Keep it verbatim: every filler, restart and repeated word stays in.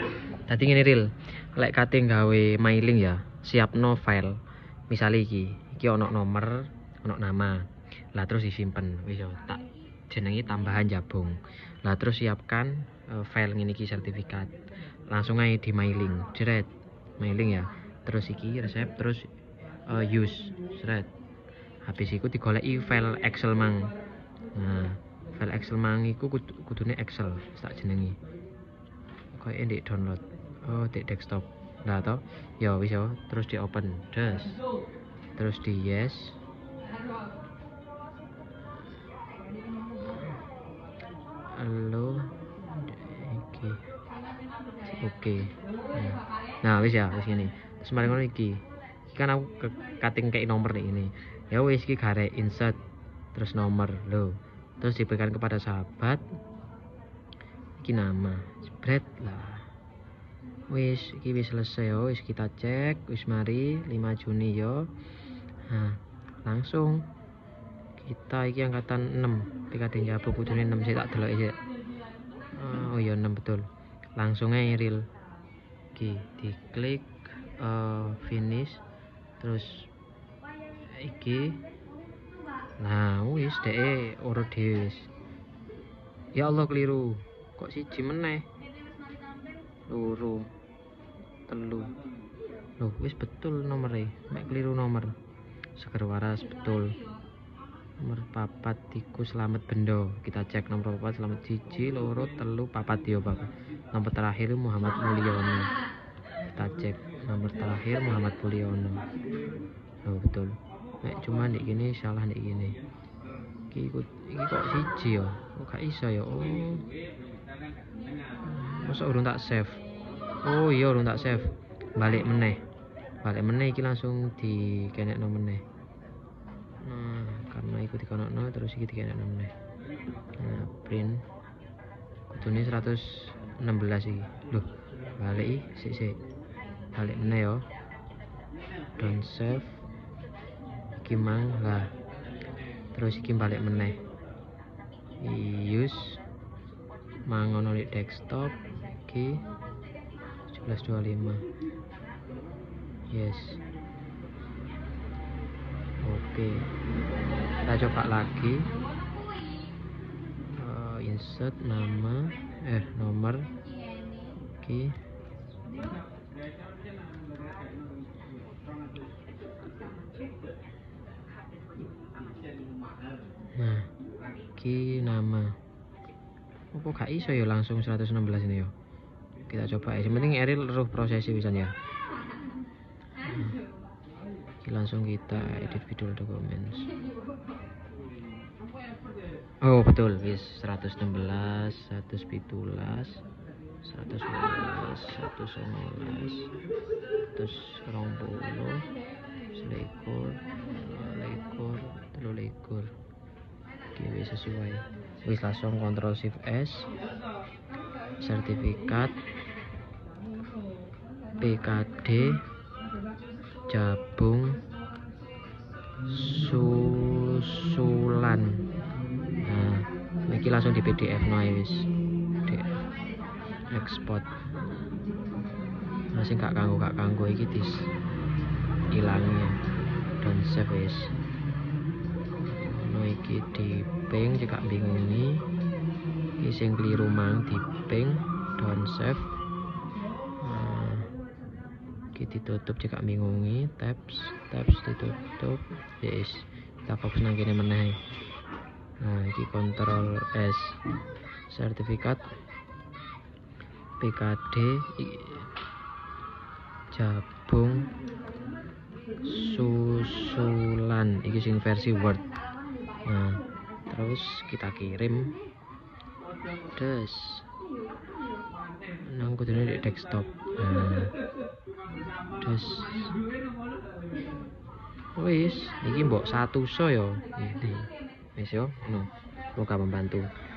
Tadi ngene Ril, lek kate gawe mailing ya, siapno file. Misale iki, iki ono nomor, ono nama. Lah terus disimpen, wis yo tak jenengi tambahan jabung. Lah terus siapkan uh, file ngene iki sertifikat. Langsung aja di mailing, jeret. Mailing ya. Terus iki resep terus uh, use, jeret. Habis iku digoleki file Excel mang. Nah, file Excel mang iku kudune Excel, tak jenengi. Kayak di download. Oh, di desktop. Nah, toh. Ya wis yo, terus di open. Des. Terus di yes. Halo. Iki. Oke. Nah, nah wis ya, wis ngene. Terus mari ngono iki. Iki kan aku ke cutting kayak nomor nih ini. Ya wis iki garek insert terus nomor lo. Terus diberikan kepada sahabat. Iki nama. Jebret lah. Wis iki wis selesai yo, wis kita cek, wis mari lima Juni yo. Nah, langsung kita iki angkatan enam, P K D Jabu kudune enam sih tak delok iki. Oh iya enam betul. Langsung aja Ril. Iki diklik uh, finish terus iki. Nah, wis dhek urut dhewe wis. Ya Allah keliru. Kok siji meneh? Loro. Telu. Loh, wis betul nomornya. Mek keliru nomor. Seger waras betul. Nomor papat iku Slamet Bendo. Kita cek nomor papat Slamet siji, loro, telu, papat yo Bapak. Nomor terakhir Muhammad Mulyono. Kita cek nomor terakhir Muhammad Mulyono. Oh betul. Mek cuma ndek gini salah ndek gini. Iki iki kok siji yo. Kok gak iso yo. Oh. Masa urung tak save. Oh iya urung tak save. Balik meneh. Balik meneh iki langsung di kenekno meneh. Nah, karena ikut dikonokno terus iki dikenekno meneh. Nah, print kudune seratus enam belas iki. Loh, balik iki sik sik. Balik meneh yo. Don't save. Iki mang lah. Terus iki balik meneh. Use mangono di desktop iki tujuh belas dua puluh lima. Yes. Oke. Kita coba lagi. Uh, insert nama eh nomor. Oke. Nah, iki nama. Apa gak iso ya langsung seratus enam belas ini ya. Kita coba ya. Yang penting Eril roh prosesi bisa ya. Nah, langsung kita edit video documents. Oh betul, wis seratus enam belas, seratus tujuh belas, seratus dua belas, seratus sembilan belas, seratus dua puluh, selikur, likur, telu likur. Oke, wis sesuai. Wis langsung Ctrl Shift S. Sertifikat P K D Jabung susulan. Nah, iki langsung di P D F no wis. Di ekspor. Masih gak kanggo gak kanggo iki dis ilangnya. Don't save wis. No iki di ping jika bingungi. Iki sing keliru mang di ping don't save. Nah, iki ditutup jika bingungi, tabs, tabs ditutup. Yes, kita fokus nang kene meneh. Nah, iki Ctrl S. Sertifikat P K D Jabung susulan. Iki sing versi Word. Nah, terus kita kirim. Des. Nang kudune di desktop. Nah. Des. Wis, iki mbok satu so yo. Wis yo, no. Semoga membantu.